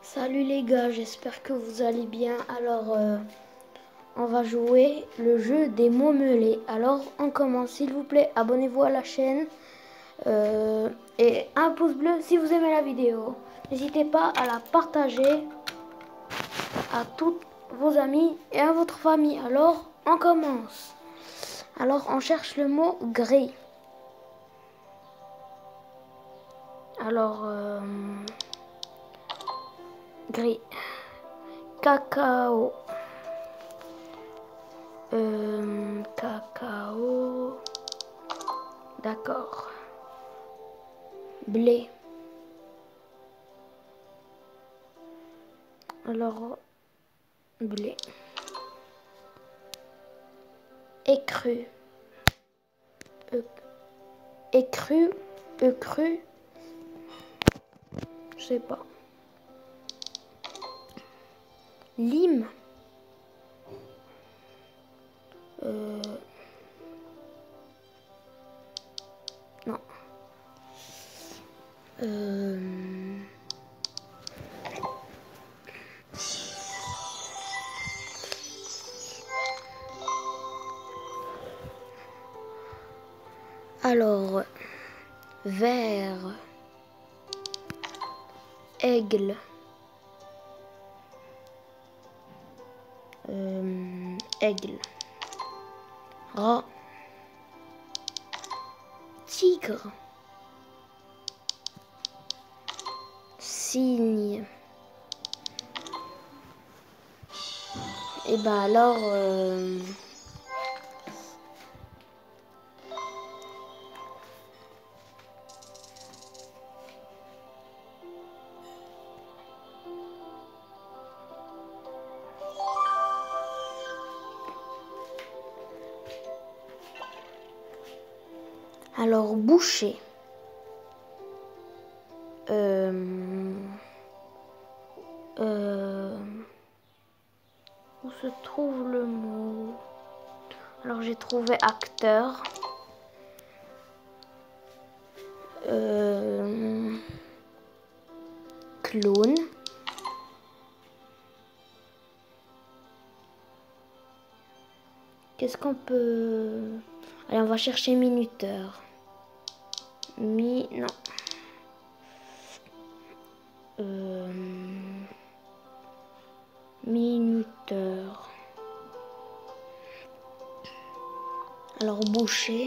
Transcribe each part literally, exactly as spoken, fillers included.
Salut les gars, j'espère que vous allez bien. Alors, euh, on va jouer le jeu des mots meulés. Alors, on commence, s'il vous plaît. Abonnez-vous à la chaîne euh, et un pouce bleu si vous aimez la vidéo. N'hésitez pas à la partager à tous vos amis et à votre famille. Alors, on commence. Alors, on cherche le mot gris. Alors, euh, gris. Cacao. Euh, cacao. D'accord. Blé. Alors, blé. Écru. E- Écru. Écru. Je sais pas. Lime. Euh, non. Euh, alors, vert. Aigle. Euh, aigle. Rat. Tigre. Cygne. Et ben alors, euh, alors boucher. Euh, euh, où se trouve le mot? Alors j'ai trouvé acteur. Euh, clown. Qu'est-ce qu'on peut... Allez, on va chercher minuteur. Mi... Non. Euh, minuteur. Alors, boucher.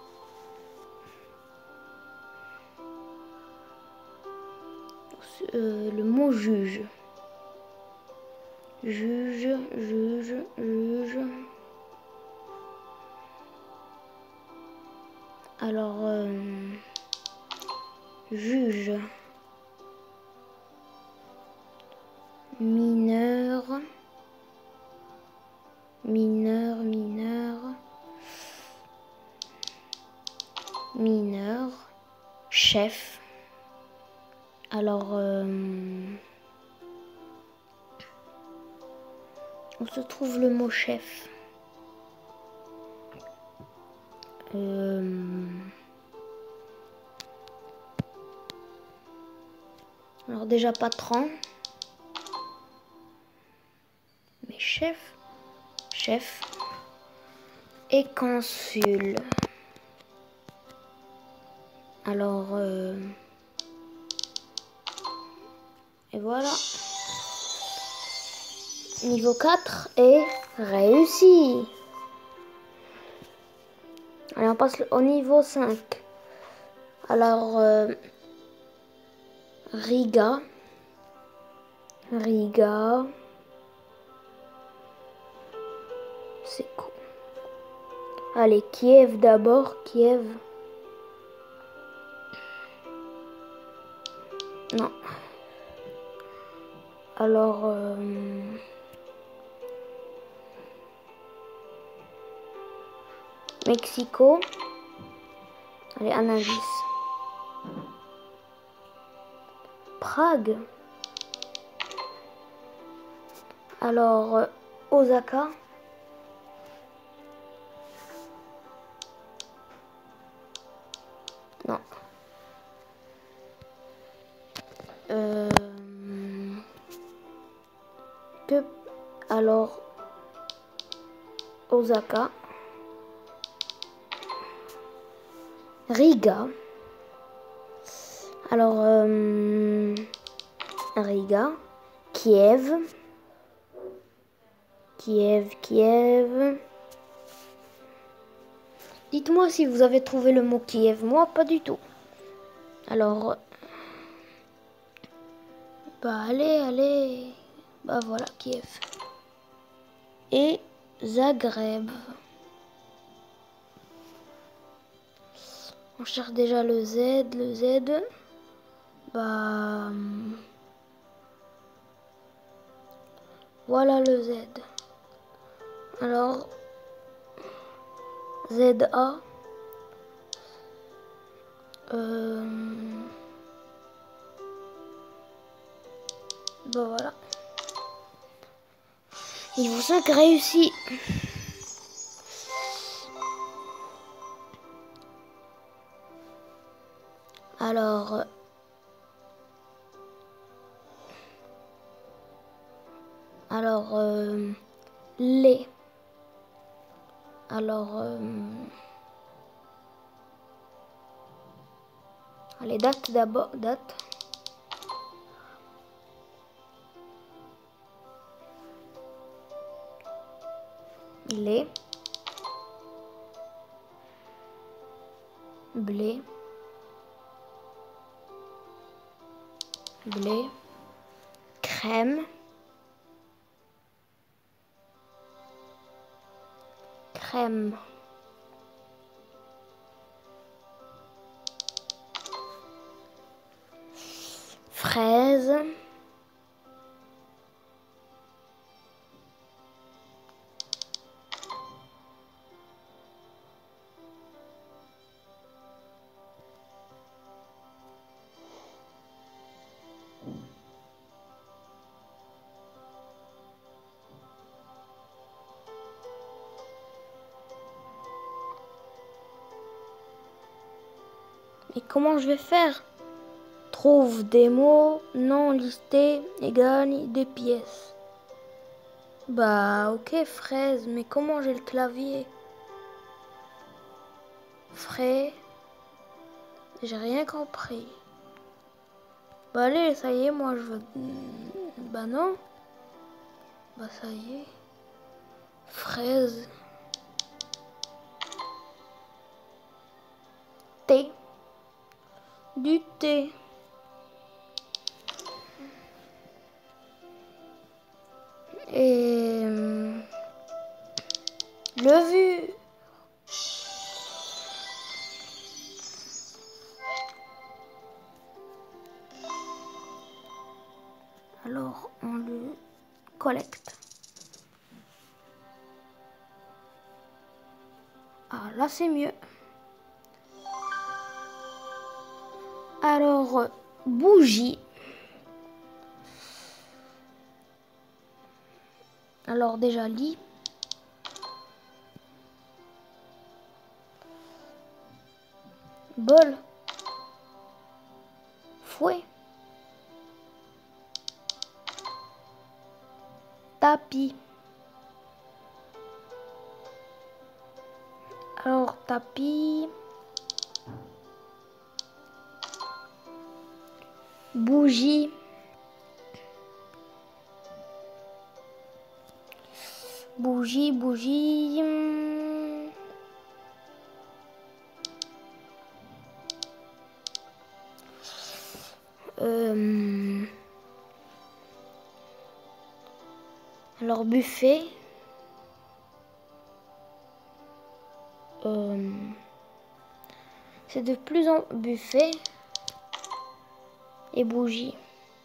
Euh, le mot juge. Juge, juge, juge. Alors, euh, juge. Mineur. Mineur, mineur. Mineur. Chef. Alors, euh, où se trouve le mot chef? euh, Alors déjà patron. Mais chef. Chef. Et consul. Alors, euh, et voilà. Niveau quatre est réussi. Allez, on passe au niveau cinq. Alors, euh, Riga. Riga. C'est cool. Allez, Kiev d'abord. Kiev. Non. Alors, euh, Mexico. Allez, un indice. Prague. Alors, euh, Osaka. Non. Euh, que... Alors, Osaka. Riga. Alors, euh, Riga. Kiev. Kiev, Kiev. Dites-moi si vous avez trouvé le mot Kiev. Moi, pas du tout. Alors, bah allez, allez. Bah voilà, Kiev. Et Zagreb. On cherche déjà le Z, le Z. Bah... Voilà le Z. Alors... Z A. Euh... Bah voilà. Niveau cinq réussi. Alors... Alors... Euh, les... Alors... Euh, allez, date d'abord. Date. Les... Blé... Blé... Crème... Crème... Fraise... Et comment je vais faire? Trouve des mots non listés et gagne des pièces. Bah ok, fraise, mais comment j'ai le clavier? Frais. J'ai rien compris. Bah allez, ça y est, moi je veux... Bah non. Bah ça y est. Fraise. Thé. Du thé. Et... Levure. Alors, on le collecte. Ah, là, c'est mieux. Alors, bougie. Alors, déjà, lit. Bol. Fouet. Tapis. Alors, tapis. Bougie. Bougie, bougie. Euh... Alors, buffet. Euh... C'est de plus en buffet et bougie.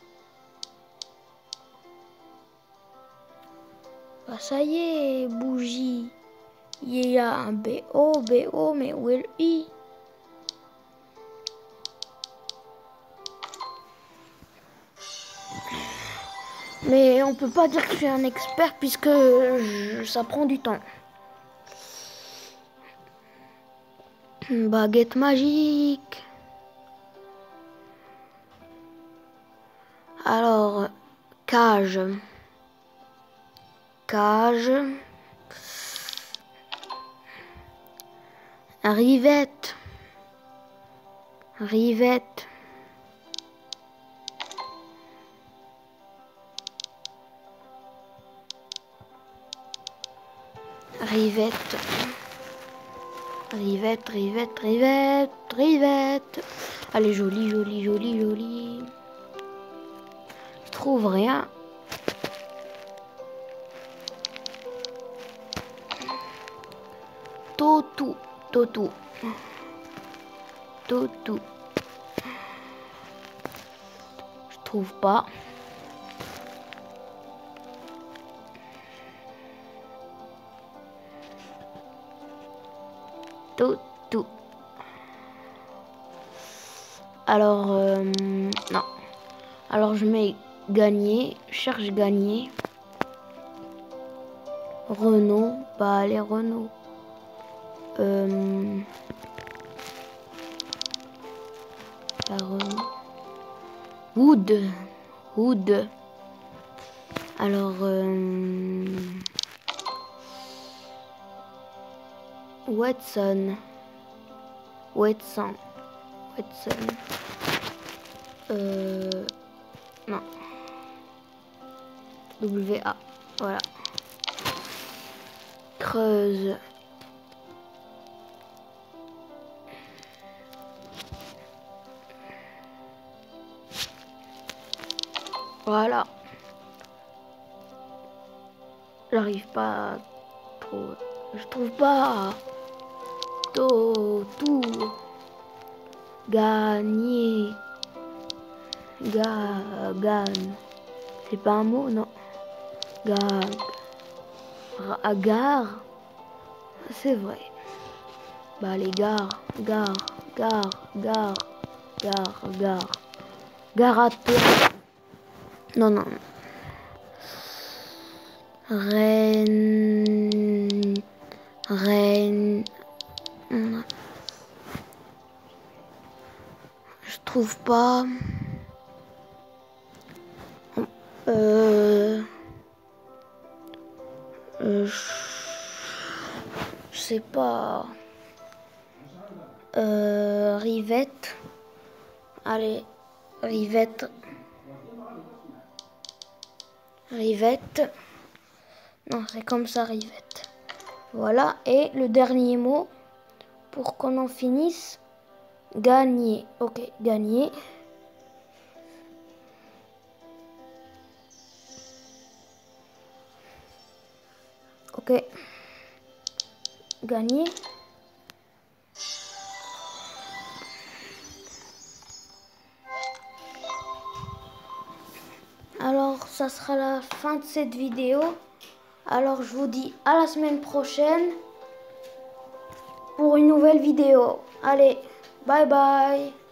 Bah ça y est, bougie. Il y a un B O, B O, mais où est le I? Mais on peut pas dire que je suis un expert puisque je, ça prend du temps. Baguette magique. Alors, cage. cage, rivette, rivette, rivette, rivette, rivette, rivette, rivette. Allez, joli, joli, joli, joli. Je trouve rien. Totou, totou, totou. Je trouve pas. Totou. Alors, euh, non. Alors, je mets gagner, cherche gagner. Renault, bah allez Renault. Euh, la Renault. Wood, Wood. Alors, euh, Watson, Watson, Watson. Euh, non. W A, voilà. Creuse. Voilà. J'arrive pas trop. Je trouve pas. Tout, tout. Gagner. Ga, gagne. C'est pas un mot, non. Gare. À gare. C'est vrai. Bah les gares. Gare. Gare. Gare. Gare. Gare. Gare à toi. Non, non. Reine. Reine. Je trouve pas. Euh, euh, je, je sais pas. Euh, rivette. Allez, rivette. Rivette. Non, c'est comme ça, rivette. Voilà. Et le dernier mot, pour qu'on en finisse, gagner. Ok, gagner. Ok. Gagner. Alors, ça sera la fin de cette vidéo. Alors, je vous dis à la semaine prochaine pour une nouvelle vidéo. Allez, bye bye.